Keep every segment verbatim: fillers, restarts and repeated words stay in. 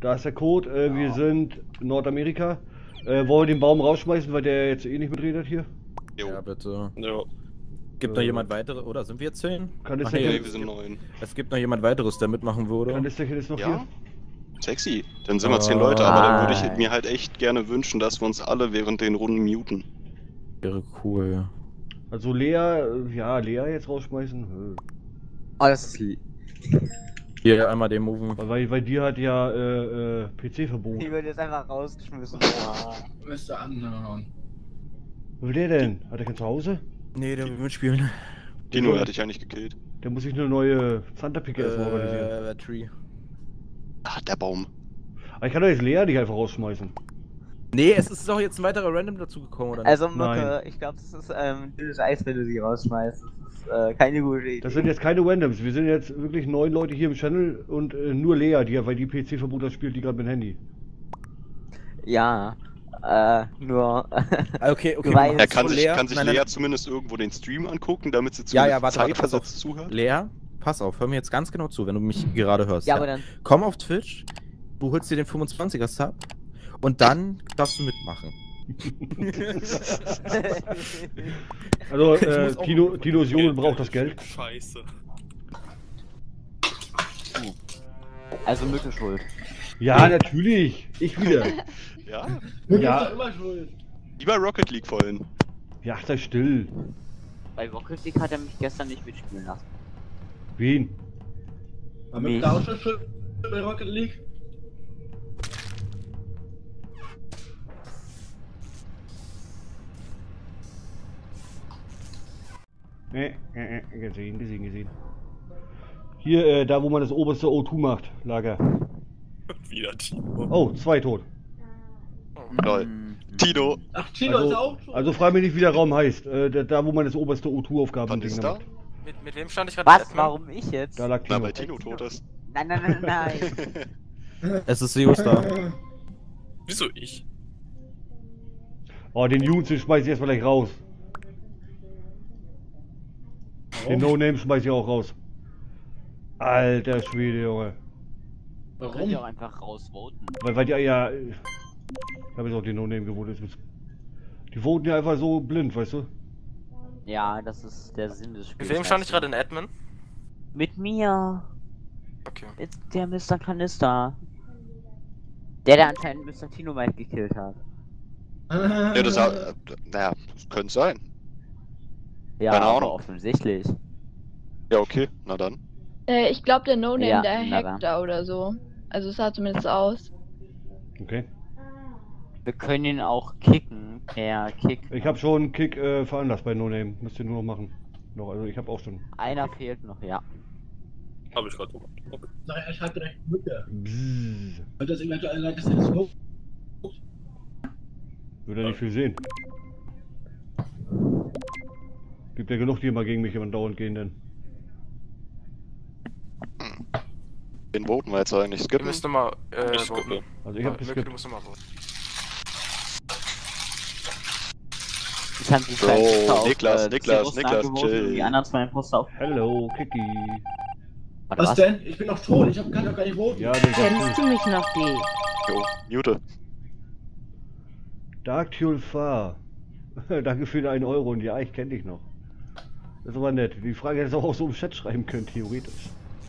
da ist der Code. Äh, ja. Wir sind in Nordamerika. Äh, wollen wir den Baum rausschmeißen, weil der jetzt eh nicht mitredet hier? Jo. Ja, bitte. Jo. Gibt äh, noch jemand weiteres? Oder sind wir zehn? Kann es Ach, nee, wir sind neun. Es gibt noch jemand weiteres, der mitmachen würde. Kann das denn jetzt noch ja? hier? Sexy. Dann sind wir Ah. zehn Leute, aber dann würde ich mir halt echt gerne wünschen, dass wir uns alle während den Runden muten. Wäre cool. Also Lea, ja, Lea jetzt rausschmeißen. Oh, das ist lieb. Hier einmal den Moven. Weil, weil die hat ja äh, äh, P C-Verbot. Die wird jetzt einfach rausgeschmissen. Müsste anhauen. Wo will der denn? Hat er kein Zuhause? Nee, der will mitspielen. Dino hatte ich ja nicht gekillt. Der muss sich eine neue Thunderpicke erstmal organisieren. Äh, Tree. Ach, der Baum. Aber ich kann doch jetzt Lea nicht einfach rausschmeißen. Nee, es ist doch jetzt ein weiterer Random dazugekommen, oder nicht? Also Mucke, ich glaube, das ist ähm, dünnes Eis, wenn du sie rausschmeißt. Das ist äh, keine gute Idee. Das sind jetzt keine Randoms. Wir sind jetzt wirklich neun Leute hier im Channel und äh, nur Lea, die, weil die P C-Verbot hat, spielt die gerade mit dem Handy. Ja, äh, nur. Okay, okay. Weißt, Er kann so sich, Lea, kann sich nein, Lea nein. zumindest irgendwo den Stream angucken, damit sie Ja, zumindest ja, warte, warte, pass auf. zeitversetzt zuhört. Lea, pass auf, hör mir jetzt ganz genau zu, wenn du mich gerade hörst. ja, aber dann. Komm auf Twitch, du holst dir den fünfundzwanziger Sub und dann darfst du mitmachen. Also, Ich äh, muss auch- Tino, Tinos Junge braucht das Geld. Scheiße. Also Mücke schuld. Ja, natürlich. Ich wieder. Ja? Ja. Ist doch immer schuld. Lieber Rocket League vollen. Ja, sei still. Bei Rocket League hat er mich gestern nicht mitspielen lassen. Wen? War mit Mich. da auch schon schuld bei Rocket League? Nee, äh, äh, gesehen, gesehen, gesehen. Hier, äh, da wo man das oberste O zwei macht, Lager. Wieder Tino. Oh, zwei tot. Lol. Hm. Tino. Ach, Tino ist Also, auch schuld. also frag mich nicht, wie der Raum heißt. Äh, da, da wo man das oberste O zwei Aufgaben Wann ist da? Mit, mit wem stand ich gerade? Was? Warum ich jetzt? Da lag Na, Tino. weil Tino tot ist. Nein, nein, nein, nein. Es ist Zeus da. Wieso ich? Oh, den Jungs, den schmeiß ich erstmal gleich raus. Den No-Name schmeiß ich auch raus. Alter Schwede, Junge. Könnt Warum? ihr auch einfach rausvoten. Weil, weil die ja. Ich habe jetzt auch den No-Name gewohnt. Die voten ja einfach so blind, weißt du? Ja, das ist der Sinn des Spiels. Mit wem stand ich gerade in Admin? Mit mir. Okay. Mit der Mister Kanister. Der, der anscheinend Mister Tino Mike gekillt hat. Ja, das, äh, naja, das könnte sein. Ja, Keine aber Ahnung. offensichtlich. Ja, okay, na dann. Äh, ich glaube, der No-Name, Ja, der na hackt da oder so. Also es sah zumindest aus. Okay. Wir können ihn auch kicken. Per Kick. Ich habe schon einen Kick äh, veranlasst bei No-Name. Müsst ihr nur noch machen. Noch, also ich habe auch schon. Einer fehlt noch, ja. Hab ich gerade gemacht. Okay. Sag ich halt direkt Mücke. Bzzz. Und das eventuell leid, dass er das hoch. Würde er nicht viel sehen. Gibt ja genug, die immer gegen mich immer dauernd gehen, denn. Den voten wir jetzt eigentlich Ihr skippen. müsst nochmal äh, Ich voten. skippe. Also ich habe Möke, du geskippt. musst nochmal voten. Ich habe die So, zwei Imposter auf, Niklas, äh, Niklas, Zeros Niklas, angevotet chill. und die anderen zwei Imposter auf. Hello, Kiki. Warte, Was denn? Ich bin doch tot, ich hab, kann doch gar nicht voten. Ja, den Kennst du mich noch, die? Jo, mute. Dark Tulfar. Danke für den einen Euro und ja, ich kenne dich noch. Das ist aber nett. Die Frage hättest du auch so im Chat schreiben können, theoretisch.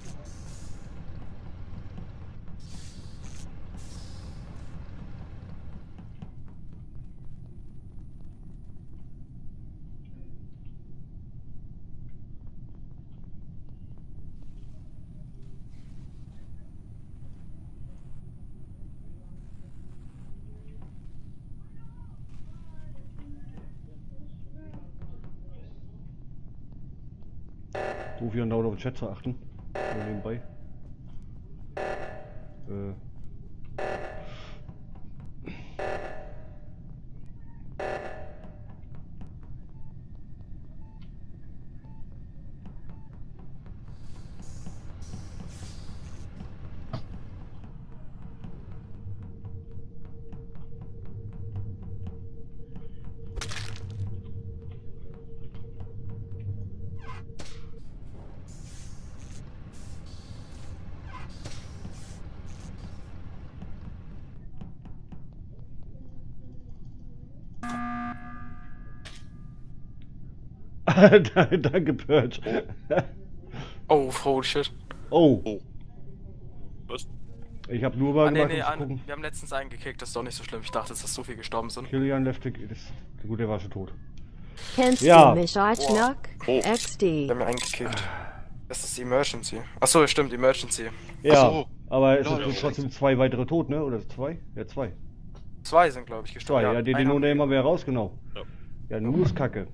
Ruf hier dauernd auf den Chat zu achten. Nur nebenbei. Äh. Danke, Purge. Oh, holy shit. Oh. Oh. Was? Ich habe nur mal Ah, nee, gemacht, nee, um zu an, gucken. wir haben letztens einen gekickt, das ist doch nicht so schlimm. Ich dachte, dass so viele gestorben sind. Killian left the... Das, gut, der war schon tot. Kennst Ja. du mich, Arschloch? Oh. X Wir D. haben einen gekickt. Das ist Emergency. Achso, stimmt, Emergency. Ja, so. aber es Lol, sind lol. trotzdem zwei weitere tot, ne? Oder zwei? Ja, zwei. Zwei sind, glaube ich, gestorben. Zwei, ja, den, den einer- No-Name haben wir ja raus, genau. Ja. Ja, nur ist Kacke.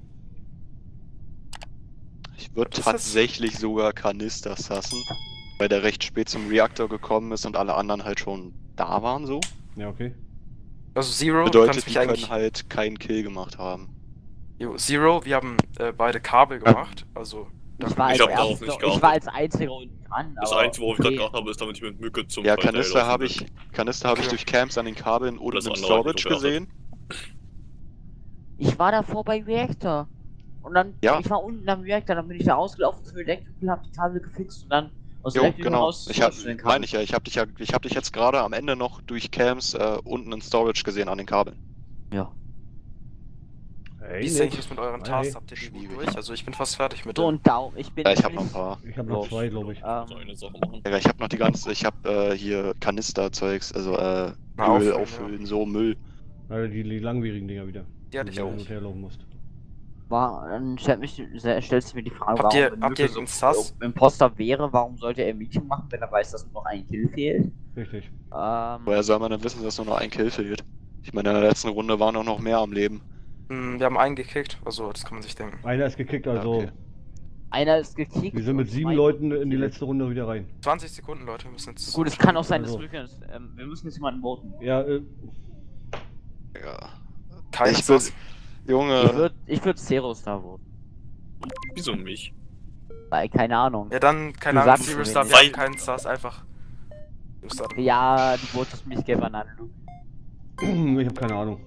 Ich würde Was ist das? tatsächlich sogar Kanister sassen, weil der recht spät zum Reaktor gekommen ist und alle anderen halt schon da waren so. Ja, okay. Also Zero, du Bedeutet, kannst die mich können eigentlich... halt keinen Kill gemacht haben. Jo, Zero, wir haben äh, beide Kabel gemacht, also... Ich war, Ich als hab darauf erstes- nicht ich geachtet. war als einziger unten dran. Das aber Einzige, worauf ich gerade okay. geachtet habe, ist, damit ich mit Mücke zum Ja, Verteiler Kanister laufen habe bin. ich, Kanister habe ich durch Camps an den Kabeln und Das im andere hab ich Storage nur geachtet. gesehen. Ich war davor bei Reactor. Und dann, Ja. ich war unten am Reactor, dann bin ich da ausgelaufen zum Electrical, hab die Kabel gefixt und dann aus Jo, Electrical genau. raus Ich hab, zu den Kabeln. meine ich ja, ich habe dich ja, ich habe dich jetzt gerade am Ende noch durch Camps äh, unten in Storage gesehen an den Kabeln. Ja. Hey, Wie ist eigentlich was mit euren Hey. Tasks? Habt ihr die Schwierig. durch? Also ich bin fast fertig mit So, denen. und da, ich bin Ja, ich habe noch ein nämlich, paar. Ich habe noch So. zwei, glaube ich. So ähm, eine Sache machen. Ja, ich habe noch die ganze, ich habe äh, hier Kanisterzeugs, also äh, Na, Öl auffüllen, auffüllen, so Müll. Also die, die langwierigen Dinger wieder. Die hatte wo ich du auch. hin und her laufen musst. war, dann stellt mich, stellst du mir die Frage, Habt ihr- warum habt ihr Mücke einen Sass? Imposter wäre, warum sollte er ein Meeting machen, wenn er weiß, dass nur noch ein Kill fehlt? Richtig. Ähm, Woher soll man dann wissen, dass nur noch ein Kill fehlt? Ich meine, in der letzten Runde waren auch noch mehr am Leben. Hm, wir haben einen gekickt, also das kann man sich denken. Einer ist gekickt, also Okay. einer ist gekickt. wir sind mit und sieben zwei- Leuten in die letzte Runde wieder rein. zwanzig Sekunden, Leute, wir müssen jetzt... Gut, es kann auch sein, dass Also. Mücke ist. Ähm, wir müssen jetzt jemanden voten. Ja, äh, Ja. Keiner ich bin, Sass. Ich Junge, würde ich würd Ceros da voten. Wieso mich? Weil, keine Ahnung. Ja, dann, keine Du Ahnung, sagst Zero es Star, nicht. wir haben keinen Sass, einfach... Zero Star. Ja, du votest mich gerne an, Luke. ich habe keine Ahnung.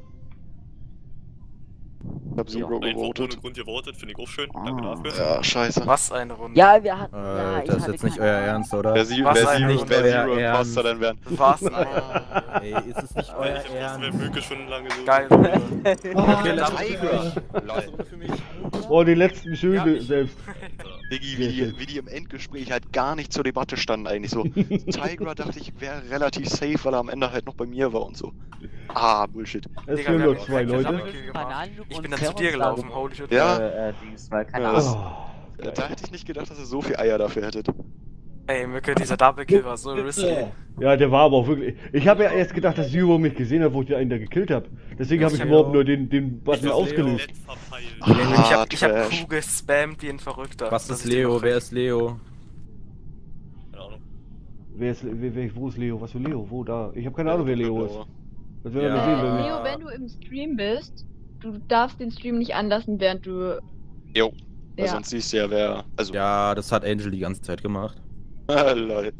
ich hab Zero Einfach ohne gewotet. Grund gevotet, finde ich auch schön. Danke Ah. dafür. Ja, scheiße. Was eine Runde. Ja, wir hatten. ja, Äh, ich das ist hatte jetzt nicht keine euer Ahnung. Ernst, oder? Wer, Sie, Was wer, ein Zero, Grund, wer euer Zero Ernst. Imposter denn wären? Was ein... Ey, ist es nicht euer Ich hab das Ernst? wäre Mücke schon lange so. Geil. Okay, lass lass Lol. für mich. Oh, die letzten Schöne Ja, ich- selbst. Diggi, wie die, wie die im Endgespräch halt gar nicht zur Debatte standen eigentlich so. Tigra dachte ich wäre relativ safe, weil er am Ende halt noch bei mir war und so. Ah, Bullshit. Es Digga, fehlen wir nur haben zwei direkt Leute. Double-Kill gemacht. Bananenloop Ich und bin dann zu Ceros dir da gelaufen, gewotet. holy shit. Ja. Äh, äh, Dings, weil keine Ja, Ahnung. das- Oh. Äh, Da hätte ich nicht gedacht, dass ihr so viel Eier dafür hättet. Ey, Mücke, dieser Double-Kill war so risky. Bitte. Ja, der war aber auch wirklich. Ich habe ja erst gedacht, dass Zero mich gesehen hat, wo ich den einen da gekillt habe. Deswegen habe ich Ja. überhaupt nur den, den Button Leo. ausgelöst. Nett verpeilt. Ich Ah, hab, ich hab Trash. Q gespammt wie ein Verrückter. Was dass ist ich den Leo? noch Wer krieg. ist Leo? Keine Ahnung. Wer ist, wer, wer, wo ist Leo? Was für Leo? Wo da? Ich habe keine Ahnung, wer Leo ist. Das werden wir Ja. sehen, wenn wir. Leo, wenn du im Stream bist, du darfst den Stream nicht anlassen, während du. Jo. Weil Ja. sonst siehst du ja, wer. Also. Ja, das hat Angel die ganze Zeit gemacht. Lol.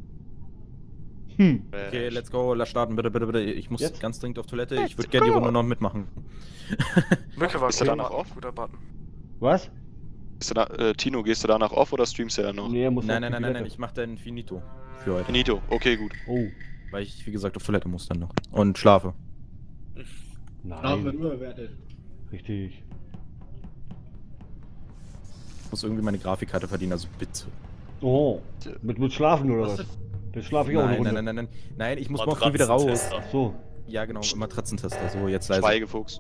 Hm. Okay, let's go, lass starten, bitte, bitte, bitte. Ich muss Jetzt? ganz dringend auf Toilette. Ich Let's würde gerne die go. Runde noch mitmachen. Mücke war Ist er cool, danach Mann. off? Guter Button. Was? Gehst du da, äh, Tino, gehst du danach off oder streamst du ja noch? Nee, er muss Nein, auf nein, die nein, nein, nein, Toilette. ich mach dann Finito für heute. Nito, okay, gut. Oh. Weil ich, wie gesagt, auf Toilette muss dann noch. Und schlafe. Strafe wird Nein. überbewertet. Richtig. Ich muss irgendwie meine Grafikkarte verdienen, also bitte. Oh. Mit, mit Schlafen oder was? Was Dann schlafe ich auch eine Nein, Runde. nein, nein, nein, nein. Nein, ich muss morgen früh wieder raus. Matratzentester. Ach so. Ja, genau, Matratzentester. So, jetzt leise. Schweigefuchs.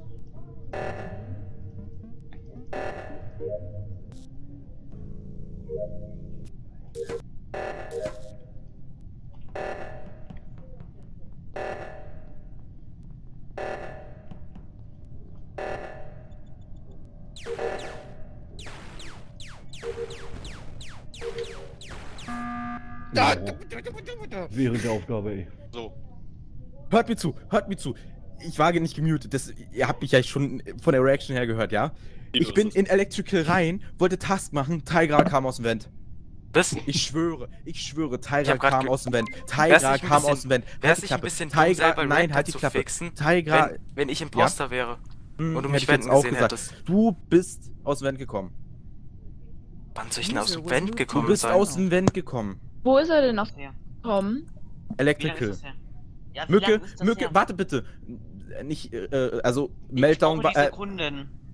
Ja. Während der Aufgabe, ey. So. Hört mir zu, hört mir zu. Ich war nicht gemutet, das, ihr habt mich ja schon von der Reaction her gehört, ja? Ich bin in Electrical rein, wollte Task machen, Tigra kam aus dem Vent. Das, Ich schwöre, ich schwöre, Ich Tigra hab grad kam ge- aus dem Vent. Wär's Tigra nicht ein kam bisschen- aus dem Vent. wär's Halt die nicht ein Klappe. bisschen dumm, Tigra, selber nein, Reactor halt die zu Klappe. fixen, Tigra, wenn, wenn ich Imposter wäre hm, und du hätte mich ich jetzt wenden auch gesehen gesagt. hättest. Du bist aus dem Vent gekommen. Wann soll ich denn aus dem Vent gekommen Du bist sein? aus dem Vent gekommen. Wo ist er denn noch Ja. gekommen? Electrical. Ja, wie Mücke, lang ist das Mücke, her? warte bitte. Nicht, äh, also, Ich Meltdown brauche war, die äh, Sekunden.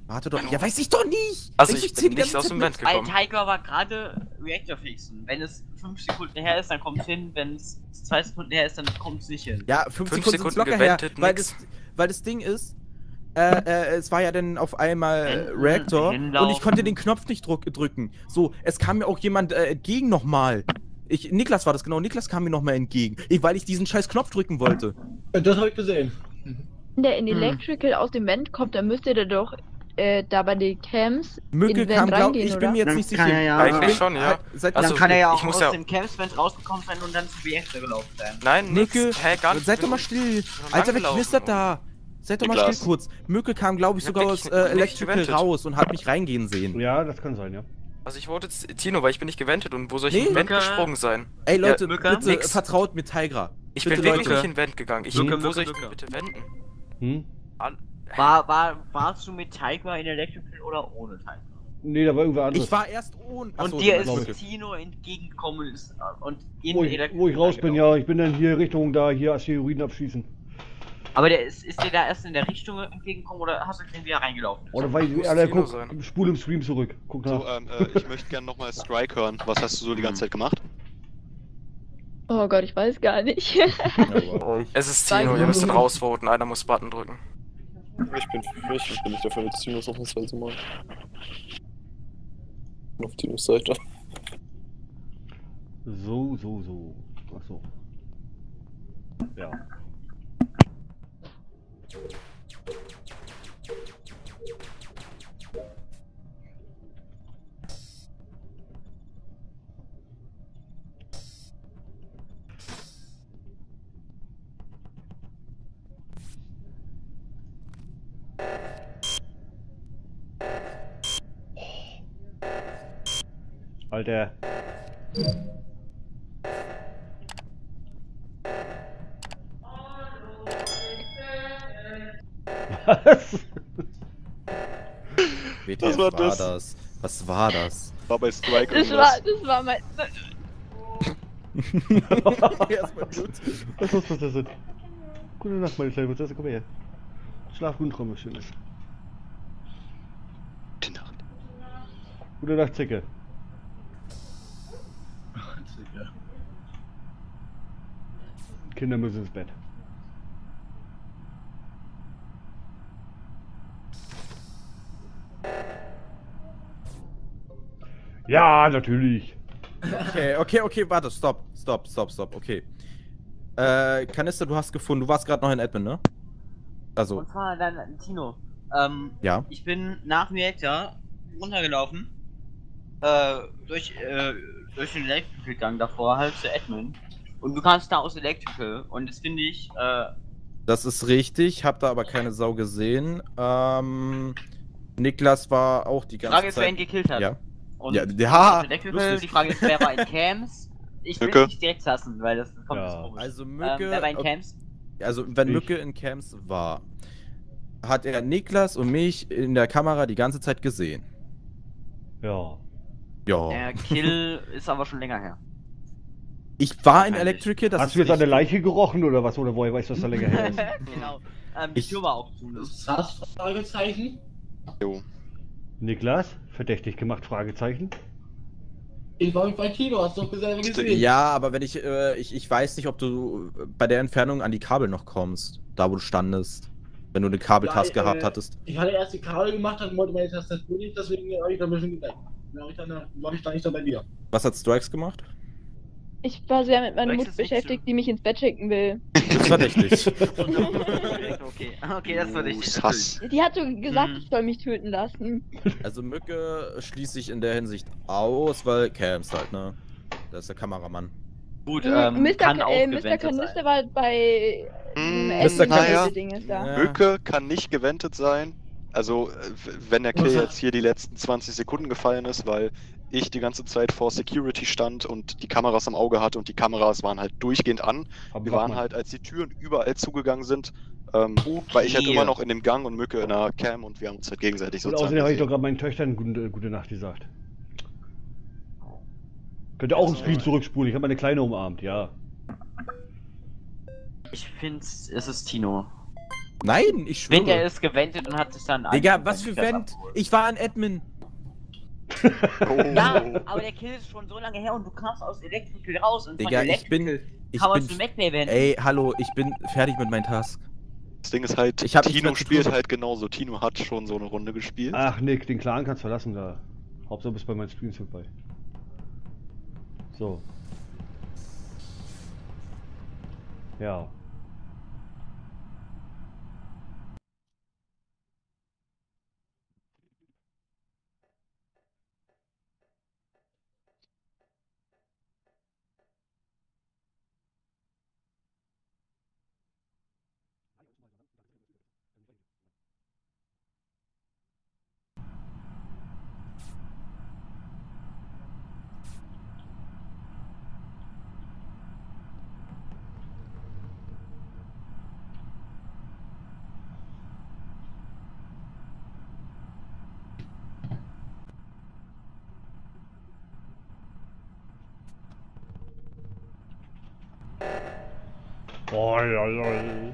Warte doch. Ja, weiß ich doch nicht! Also Welche ich zähl bin die nicht ganze aus Zeit dem mit? Vent Weil gekommen. Tiger war gerade Reactor fixen. Wenn es fünf Sekunden her ist, dann kommt es hin. Wenn es zwei Sekunden her ist, dann kommt es nicht hin. Ja, fünf, Fünf Sekunden, Sekunden sind's locker her, gewendet, weil nix. das, weil das Ding ist, äh, äh, es war ja dann auf einmal äh, Hinten, Reactor hinlaufen. und ich konnte den Knopf nicht druck, drücken. So, es kam mir auch jemand äh, entgegen nochmal. Ich, Niklas war das genau, Niklas kam mir nochmal entgegen, ich, weil ich diesen scheiß Knopf drücken wollte. Das habe ich gesehen. Wenn der in Hm. Electrical aus dem Vent kommt, dann müsste der doch äh, da bei den Cams Mücke in den kam, Vent glaub, reingehen, ich oder? bin mir jetzt Dann nicht kann sicher. er ja- Eigentlich Ich bin- schon, ja. halt, seit Also, dann kann er ja ich auch muss aus ja- dem Campsvent rausgekommen sein und dann zu Reactor gelaufen sein. Nein, Mücke, nix. Hä, gar nicht. seid Ich doch mal bin- still. bin Alter, wer langgelaufen. knistert da? Seid doch mal Niklas. still kurz. Mücke kam, glaube ich, Ich hab sogar aus wirklich äh, nicht Electrical gewendet. raus und hat mich reingehen sehen. Ja, das kann sein, ja. Also ich wurde jetzt Tino, weil ich bin nicht gewendet und wo soll ich Nee. in den Vent Mücke. gesprungen sein? Ey Leute, Ja, Mücke, bitte nix. vertraut mir Tigra. Ich Bitte, bin wirklich Leute. nicht in den Vent gegangen. Ich, Mücke, wo soll ich Mücke, denn bitte wenden? Hm? An- War, war, warst du mit Tiger in Electrical oder ohne Tiger? Nee, da war irgendwer anderes. Ich war erst ohne. Und Achso, dir du meinst ist Mücke. Tino entgegengekommen ist, äh, und in wo, ich, Electrical wo ich raus bin, reingelaufen. ja. Ich bin dann hier Richtung da, hier Asteroiden abschießen. Aber der ist, ist dir da erst in der Richtung entgegengekommen oder hast du den wieder reingelaufen? Oder weil muss ich, Alter, Tino guck, sein. spul im Stream zurück. Guck nach. So, ähm, äh, ich möchte gerne nochmal Strike hören. Was hast du so die ganze Zeit gemacht? Oh Gott, ich weiß gar nicht. Ja, wow. Es ist Danke. Tino, ihr müsst ihn rausvoten. Einer muss Button drücken. Ich bin für mich, ich bin nicht dafür, dass Tinos ausnahmsweise mal. Ich bin auf Tinos Seite. So, so, so. Achso. Ja. Alter. Was? W T Was F war war das? das? Was war das? War bei Strike Das irgendwas? war, das war mein. Erstmal gut. Was ist das denn? Gute Nacht, meine kleine Prinzessin, komm her. Schlaf gut, Träume, schönes. Gute Nacht. Gute Nacht, Zicke. Kinder müssen ins Bett. Ja, natürlich. Okay, okay, okay, warte, stopp, stopp, stopp, stopp, okay. Äh, Kanister, du hast gefunden, du warst gerade noch in Admin, ne? Also, Und zwar dann Tino. Ähm, ja. ich bin nach Reactor runtergelaufen. Äh, durch, äh, durch den Electrical-Gang davor, halt zu Admin. Und du kamst da aus Electrical. Und das finde ich, äh, Das ist richtig, hab da aber keine Sau gesehen. Ähm, Niklas war auch die die ganze Frage ist, wer ihn Zeit... gekillt hat. Ja. Und Ja, ja, aus Electrical, lustig. die Frage ist, wer war in Camps? Ich will Mücke. nicht direkt lassen, weil das kommt Ja. ja. komisch. Also ähm, Mücke... wer war in okay, Camps? also wenn Ich. Mücke in Camps war, hat er Niklas und mich in der Kamera die ganze Zeit gesehen. Ja. Ja. Der Kill ist aber schon länger her. Ich war in Wahrscheinlich. Electrical, das Hast ist du jetzt an der richtig. Leiche gerochen oder was? Oder woher weißt du, dass da länger her ist? Genau. Ähm, die Ich- Tür war auch zu. Ne? Das Fragezeichen? Jo. Niklas, verdächtig gemacht? Fragezeichen. Ich war mit bei Tino, hast du doch selber gesehen. Ja, aber wenn ich, äh, ich, ich weiß nicht, ob du äh, bei der Entfernung an die Kabel noch kommst, da wo du standest, wenn du eine Kabeltask Ja, gehabt äh, hattest. Ich hatte erst die Kabel gemacht, dann wollte meine Tastatur nicht, deswegen habe ich da ein bisschen gedacht. Dann war ich dann, war ich dann nicht so bei dir. Was hat Strikes gemacht? Ich war sehr mit meiner Wechselst Mutter nicht beschäftigt, zu- die mich ins Bett schicken will. Das ist verdächtig. okay, okay, das war Uh, richtig. Sass. Die hat so gesagt, Hm. ich soll mich töten lassen. Also Mücke schließe ich in der Hinsicht aus, weil Camps halt, ne? Da ist der Kameramann. Gut, Ähm, ähm, Mister kann Ka- auch äh, Mister gewendet Kanister sein. war bei Hm, ähm, Mister Essen, Kanister- diese Dinge da. Ja. Mücke kann nicht gewendet sein. Also, äh, wenn der Kill Was hat- jetzt hier die letzten zwanzig Sekunden gefallen ist, weil ich die ganze Zeit vor Security stand und die Kameras im Auge hatte und die Kameras waren halt durchgehend an. Hab Wir ich auch waren mal. halt, als die Türen überall zugegangen sind, ähm, war ich halt Okay. immer noch in dem Gang und Mücke in der Cam und wir haben uns halt gegenseitig Und sozusagen außerdem habe ich doch gesehen. gerade meinen Töchtern gute, gute Nacht gesagt. Könnt ihr auch im Also- Stream zurückspulen, ich habe meine Kleine umarmt, ja. Ich finde, es ist Tino. Nein, ich Wenn der schwöre. ist gewendet und hat sich dann... Digga, was für Vent? Ich war ein Admin. Oh. Ja, aber der Kill ist schon so lange her und du kamst aus Electrical raus und Digga, von ich bin... Electrical Ich kann man bin... zu MacBay wenden. Ey, hallo, ich bin fertig mit meinem Task. Das Ding ist halt, Ich hab nichts Tino mehr zu spielt tun. halt genauso. Tino hat schon so eine Runde gespielt. Ach Nick, den Clan kannst du verlassen da. Hauptsache du bist bei meinen Streams mit bei. So. Ja. Oi, oi, oi.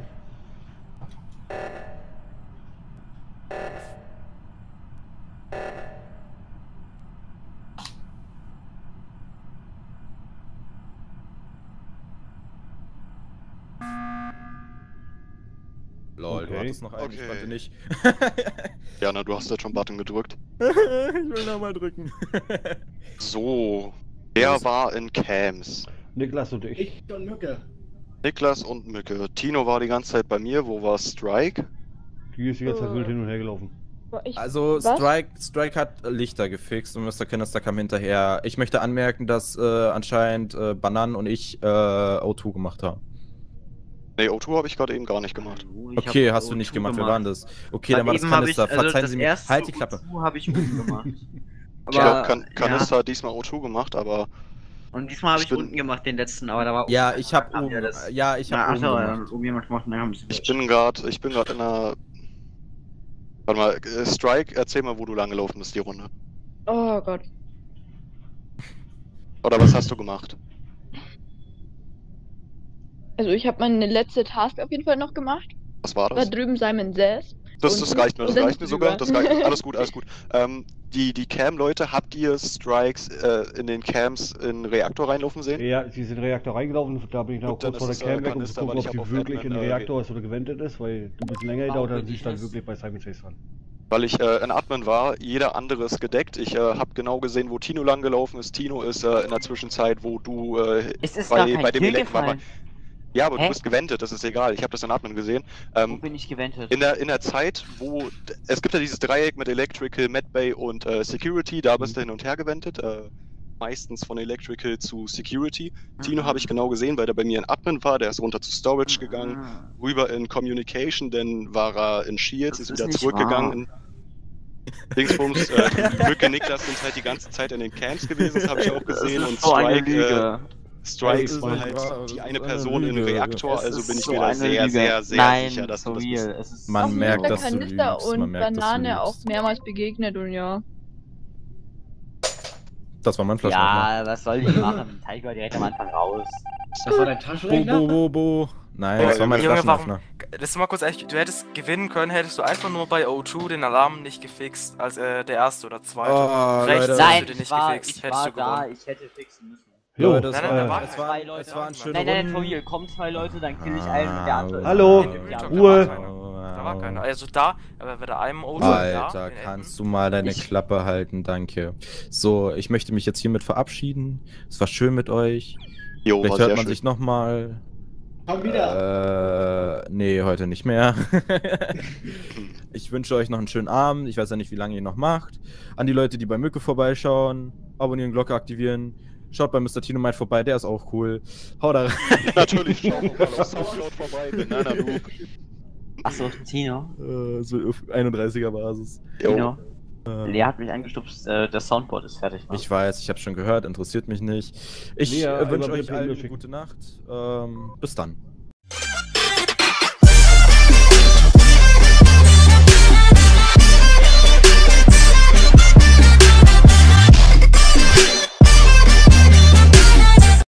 Lol, du Okay. hattest noch einen, ich Okay. konnte nicht. Jana, du hast jetzt schon Button gedrückt. Ich will nochmal drücken. So. Wer war in Cams? Niklas und ich. Ich und Mücke. Niklas und Mücke. Tino war die ganze Zeit bei mir. Wo war Strike? Die ist die ganze Zeit Äh. wild hin und her gelaufen. Ich, Also Was? Strike, Strike hat Lichter gefixt und Mister Kanister kam hinterher. Ich möchte anmerken, dass äh, anscheinend äh, Banan und ich äh, O zwei gemacht haben. Ne, O zwei habe ich gerade eben gar nicht gemacht. Ich hab Okay, hast du O nicht zwei gemacht, wer war denn das? Okay, Weil dann war das eben hab ich- Kanister. also Verzeihen das Sie mir. erste Halt die Klappe. O zwei habe ich unten gemacht. Ich glaube, Aber, kan Kanister ja. hat diesmal O zwei gemacht, aber Und diesmal habe ich Ich bin- unten gemacht, den letzten, aber da war Ja, oben- ich hab haben oben. wir das- Ja, ich Na, hab ach oben so, ja, gemacht. oben jemand gemacht, dann haben sie ich bin gerade, ich bin gerade in einer. Warte mal, äh, Strike, erzähl mal, wo du lang gelaufen bist, die Runde. oh Gott. Oder was hast du gemacht? Also ich habe meine letzte Task auf jeden Fall noch gemacht. Was war Da das? drüben Simon saß. Das, Und- das reicht mir, das und dann reicht mir sogar. Das drüber. reicht, alles gut, alles gut. Ähm, die die Cam-Leute, habt ihr Strikes äh, in den Cams in den Reaktor reinlaufen sehen? Ja, sie sind in den Reaktor reingelaufen, da bin ich noch Gut, dann kurz vor der ist es, äh, Cam weg, um zu Kanister, gucken, weil ob ich sie hab auf wirklich Admin, in den äh, Reaktor ist oder gewendet ist, weil du ein bisschen länger Warum gedauert hast, bin sie ich stand das? wirklich bei Simon Says dran. Weil ich äh, in Admin war, jeder andere ist gedeckt. Ich äh, habe genau gesehen, wo Tino lang gelaufen ist. Tino ist äh, in der Zwischenzeit, wo du äh, Es ist bei, gar kein bei dem Kill Elekt war. gefallen. Ja, aber Hä? du bist gewendet, das ist egal. Ich habe das in Admin gesehen. Wo Ähm, bin ich gewendet? in, der, in der Zeit, wo. Es gibt ja dieses Dreieck mit Electrical, Medbay und äh, Security, da bist du hin und her gewendet. Äh, meistens von Electrical zu Security. Tino habe ich genau gesehen, weil der bei mir in Admin war. Der ist runter zu Storage gegangen, Ah. rüber in Communication, dann war er in Shields, Das ist ist wieder nicht zurückgegangen. wahr. In Dingsbums, äh, Mücke Niklas sind halt die ganze Zeit in den Camps gewesen, das habe ich auch gesehen. Das Und ist so eine Strike, äh, Lüge. Strike Das ist ist war nicht halt wahr, das die ist eine eine Person im Lüge. Reaktor, Es also ist bin ich so mir da eine sehr, Lüge. sehr, sehr Nein, sicher, dass so du das real. bist. Es ist Man Auch mit merkt, der dass du Kanister lügst, man und merkt, dass du Banane auch lügst. mehrmals begegnet und ja. Das war mein Flaschenöffner. Ja, was soll ich machen? Tiger war direkt am Anfang raus. Das war dein Bo, Taschenrechner? bo, bo, bo. Nein, Oh, das war mein Junge, Flaschenöffner. Das ist mal kurz ehrlich, du hättest gewinnen können, hättest du einfach nur bei O zwei den Alarm nicht gefixt, als äh, der erste oder zweite. Oh, Rechts Leute. hast Nein, du den ich nicht war, gefixt, ich hättest war du da, gewonnen. ich hätte fixen müssen. Jo, das, Nein, nein, da äh, war es keiner. war, Zwei Leute. es waren schöne Nein, nein, nein, for Runden. real. Kommen zwei Leute, dann kill ich einen und der andere ist Hallo? in In dem Real Talk, Jump. da Ruhe. war keiner. Da war keiner. Also da, aber bei der einem O zwei da, Alter, den kannst Elton, du mal deine Ich- Klappe halten, danke. So, ich möchte mich jetzt hiermit verabschieden. Es war schön mit euch. Jo, war Vielleicht sehr hört man schön. sich nochmal. Komm wieder. Äh, nee, heute nicht mehr. Ich wünsche euch noch einen schönen Abend. Ich weiß ja nicht, wie lange ihr noch macht. An die Leute, die bei Mücke vorbeischauen, abonnieren, Glocke aktivieren. Schaut bei Mister Tino Might vorbei, der ist auch cool. Haut da rein. Natürlich, schau mal auf Soundcloud vorbei, Banana Loop. Achso, Tino. Äh, so auf einunddreißiger Basis. Jo. Tino. Äh, Lea hat mich angestupst, äh, das Soundboard ist fertig. Ich weiß, ich habe schon gehört, interessiert mich nicht. Ich Lea, äh, wünsche einmal euch bitte allen E-Mail eine schicken. gute Nacht. Ähm, bis dann.